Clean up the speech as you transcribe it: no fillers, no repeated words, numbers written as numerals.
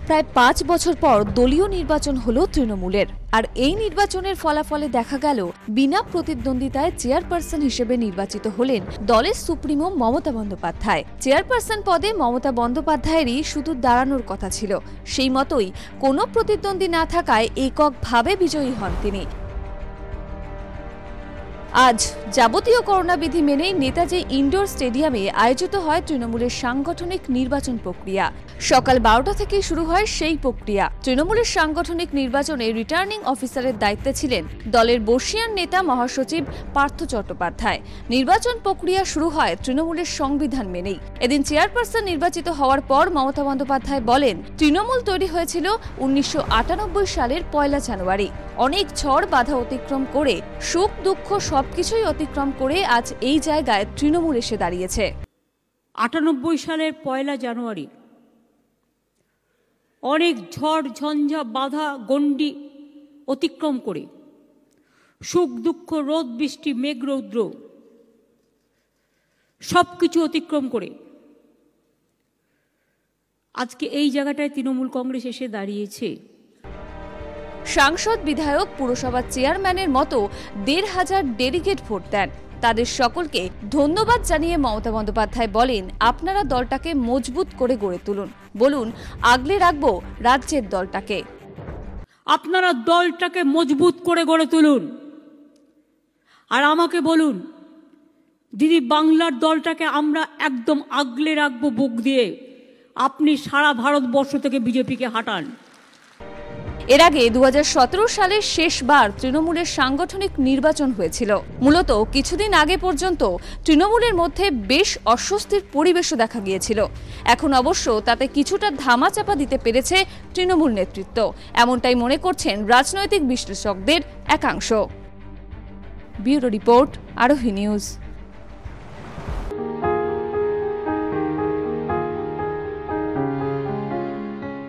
প্রায় ৫ বছর পর দলীয় নির্বাচন হলো তৃণমূলের। আর এই নির্বাচনের ফলাফলে দেখা গেল বিনা প্রতিদ্বন্দ্বিতায় চেয়ারপারসন হিসেবে নির্বাচিত হলেন দলের সুপ্রিমো মমতা বন্দ্যোপাধ্যায়। চেয়ারপারসন পদে মমতা বন্দ্যোপাধ্যায়েরই শুধু দাঁড়ানোর কথা ছিল, সেই মতোই কোনো প্রতিদ্বন্দ্বী না থাকায় এককভাবে বিজয়ী হন তিনি। আজ যাবতীয় করোনা বিধি মেনেই নেতাজি ইনডোর স্টেডিয়ামে আয়োজিত হয় তৃণমূলের সাংগঠনিক নির্বাচন প্রক্রিয়া। সকাল 12টা থেকে শুরু হয় সেই প্রক্রিয়া। তৃণমূলের সাংগঠনিক নির্বাচনে রিটার্নিং অফিসারের দায়িত্বে ছিলেন দলের বর্ষীয়ান নেতা মহাসচিব পার্থ চট্টোপাধ্যায়। নির্বাচন প্রক্রিয়া শুরু হয় তৃণমূলের সংবিধান মেনেই। এদিন চেয়ারপারসন নির্বাচিত হওয়ার পর মমতা বন্দ্যোপাধ্যায় বলেন, তৃণমূল তৈরি হয়েছিল 1998 সালের 1 জানুয়ারি। অনেক ঝড় বাধা অতিক্রম করে, সুখ দুঃখ সবকিছুই অতিক্রম করে আজ এই জায়গায় তৃণমূল এসে দাঁড়িয়েছে। 98 সালের 1 জানুয়ারি অনেক ঝড় ঝঞ্ঝা বাধা গণ্ডি অতিক্রম করে, সুখ দুঃখ রোদ বৃষ্টি মেঘ রৌদ্র সবকিছু অতিক্রম করে আজকে এই জায়গাটায় তৃণমূল কংগ্রেস এসে দাঁড়িয়েছে। সাংসদ, বিধায়ক, পুরসভার চেয়ারম্যানের মতো 1,500 ডেলিগেট ভোট দেন। তাদের সকলকে ধন্যবাদ জানিয়ে মমতা বন্দ্যোপাধ্যায় বলেন, আপনারা দলটাকে মজবুত করে গড়ে তুলুন, বলুন আগলে রাখবো রাজ্যের দলটাকে। আপনারা দলটাকে মজবুত করে গড়ে তুলুন আর আমাকে বলুন, দিদি বাংলার দলটাকে আমরা একদম আগলে রাখবো বুক দিয়ে। আপনি সারা ভারতবর্ষ থেকে বিজেপিকে হাঁটান। এর আগে 2017 সালের শেষবার তৃণমূলের সাংগঠনিক নির্বাচন হয়েছিল। মূলত কিছুদিন আগে পর্যন্ত তৃণমূলের মধ্যে বেশ অস্বস্তির পরিবেশও দেখা গিয়েছিল। এখন অবশ্য তাতে কিছুটা ধামাচাপা দিতে পেরেছে তৃণমূল নেতৃত্ব, এমনটাই মনে করছেন রাজনৈতিক বিশ্লেষকদের একাংশ। Bureau report, Arohi news.